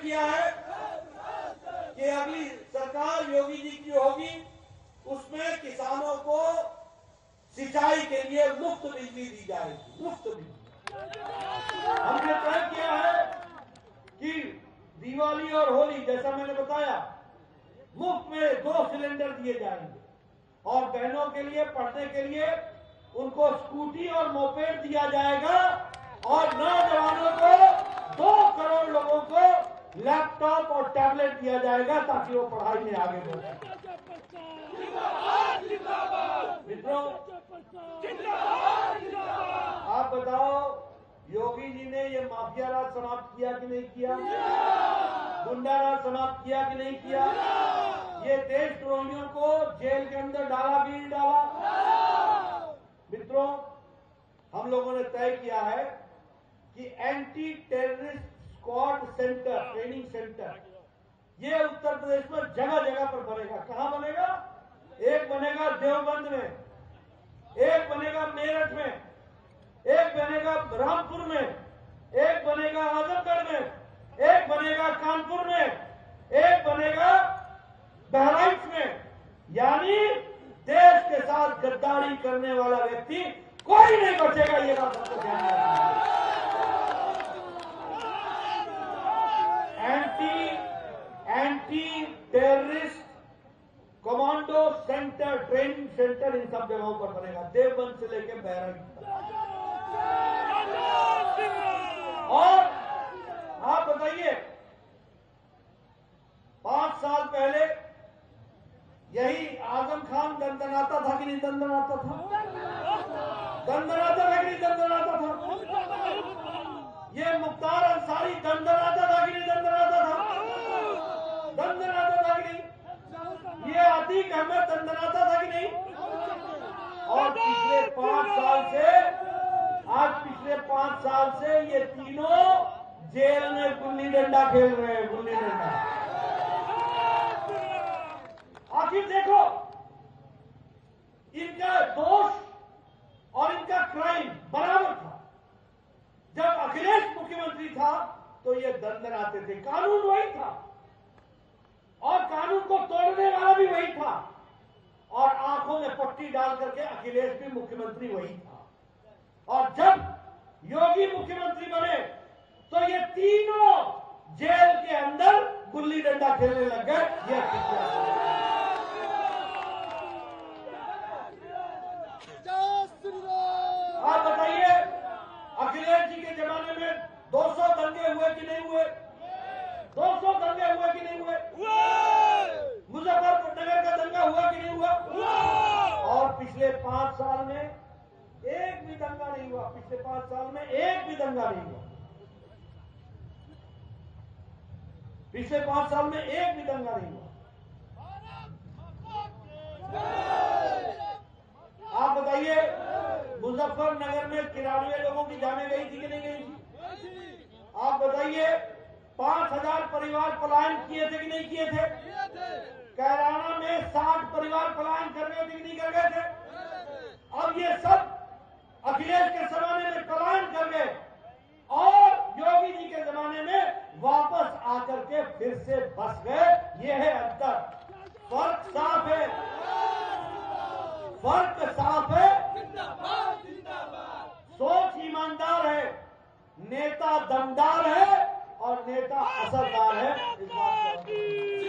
किया है कि अगली सरकार योगी जी की होगी, उसमें किसानों को सिंचाई के लिए मुफ्त बिजली दी जाएगी। मुफ्त बिजली हमने तय किया है कि दिवाली और होली, जैसा मैंने बताया, मुफ्त में 2 सिलेंडर दिए जाएंगे और बहनों के लिए पढ़ने के लिए उनको स्कूटी और मोपेड दिया जाएगा और नौजवानों को 2 करोड़ लोगों को लैपटॉप और टैबलेट दिया जाएगा ताकि वो पढ़ाई में आगे बढ़े। मित्रों, आप बताओ, योगी जी ने ये माफिया राज समाप्त किया कि नहीं किया? गुंडा राज समाप्त किया कि नहीं किया? ये देशद्रोहियों को जेल के अंदर डाला कि नहीं डाला? मित्रों, हम लोगों ने तय किया है कि anti terrorist squad centre, training centre, ये उत्तर प्रदेश में जगह जगह पर बनेगा। कहां बनेगा? एक बनेगा देवबंद में, एक बनेगा मेरठ में, एक बनेगा रामपुर में, एक बनेगा आजमगढ़ में, एक बनेगा कानपुर में, एक बनेगा बहराइच में। यानी देश के साथ गद्दारी करने वाला व्यक्ति कोई नहीं बचेगा। ये बात आपको ध्यान रखना। Anti terrorist commando centre, training centre इन सब जगहों पर बनेगा, देवबंद से लेकर बहराइच तक। और आप बताइए, 5 साल पहले यही आजम खान दंदनाता था कि नहीं दंदनाता था? दंदनाता था कि नहीं दंदनाता था? ये मुख्तार अंसारी दंदनाता था कि नहीं दंदनाता था? दंदनाता था कि नहीं? ये अतीक अहमद दंदनाता था कि नहीं? और पिछले 5 साल से ये तीनों जेल में गुल्ली डंडा खेल रहे हैं। गुल्ली डंडा। आखिर देखो, इनका दोष और इनका क्राइम बराबर था। जब अखिलेश मुख्यमंत्री था तो ये दंदनाते थे, कानून वही था और कानून को तोड़ने वाला भी वही था और आंखों में पट्टी डाल करके अखिलेश भी मुख्यमंत्री वही था। और जब योगी मुख्यमंत्री बने तो ये तीनों जेल के अंदर गुल्ली डंडा खेलने लग गए। ये आप बताइए, अखिलेश जी के जमाने में 200 दंगे हुए कि नहीं हुए? 200 दंगे हुए कि नहीं हुए? मुजफ्फरनगर का दंगा हुआ कि नहीं हुआ? और पिछले 5 साल में एक भी दंगा नहीं हुआ। पिछले 5 साल में एक भी दंगा नहीं हुआ। पिछले 5 साल में एक भी दंगा नहीं हुआ। आप बताइए, मुजफ्फरनगर में 93 लोगों की जानें गई थी कि नहीं गई थी? आप बताइए, 5000 परिवार पलायन किए थे कि नहीं किए थे? कैराना में 60 परिवार पलायन कर गए थे कि नहीं कर गए थे? अब ये सब अखिलेश के जमाने में पलायन कर गए और योगी जी के जमाने में वापस आकर के फिर से बस गए। ये है अंतर। फर्क साफ है, फर्क साफ है। सोच ईमानदार है, नेता दमदार है और नेता असरदार है। इस बात को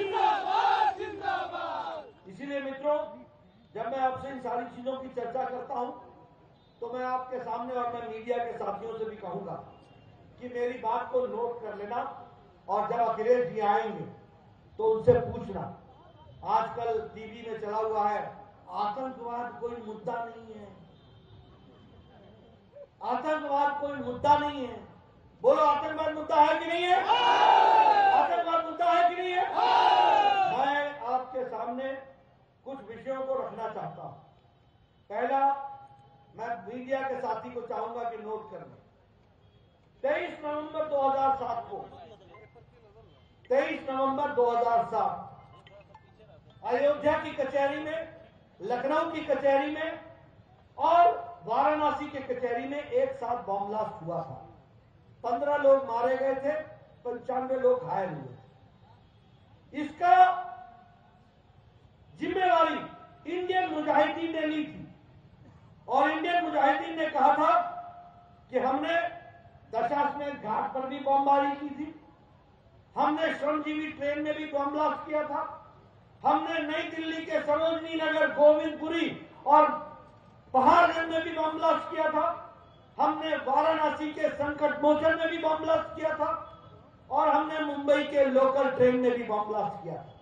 इसीलिए मित्रों, जब मैं आपसे इन सारी चीजों की चर्चा करता हूं तो मैं आपके सामने और मैं मीडिया के साथियों से भी कहूंगा कि मेरी बात को नोट कर लेना और जब अखिलेश जी आएंगे तो उनसे पूछना। आजकल टीवी में चला हुआ है, आतंकवाद कोई मुद्दा नहीं है, आतंकवाद कोई मुद्दा नहीं है। बोलो, आतंकवाद मुद्दा है कि नहीं है? आतंकवाद मुद्दा है कि नहीं है? मैं आपके सामने कुछ विषयों को रखना चाहता हूं। पहला, मैं मीडिया के साथी को चाहूंगा कि नोट कर लें। 23 नवंबर 2007 को 23 नवंबर 2007 अयोध्या की कचहरी में, लखनऊ की कचहरी में और वाराणसी के कचहरी में एक साथ बॉम्ब ब्लास्ट हुआ था। 15 लोग मारे गए थे, 95 लोग घायल हुए। इसका जिम्मेवारी इंडियन मुजाहिदीन ने ली थी और इंडियन मुजाहिदीन ने कहा था कि हमने दशाश्वमेध घाट पर भी बमबारी की थी, हमने श्रमजीवी ट्रेन में भी बम ब्लास्ट किया था, हमने नई दिल्ली के सरोजनी नगर, गोविंदपुरी और पहाड़गंज में भी बम ब्लास्ट किया था, हमने वाराणसी के संकट मोचन में भी बम ब्लास्ट किया था और हमने मुंबई के लोकल ट्रेन में भी बम ब्लास्ट किया था।